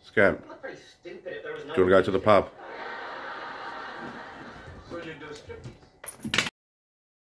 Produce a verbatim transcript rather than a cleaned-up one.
Scamp, do you want to go to the pub? So you do striptease?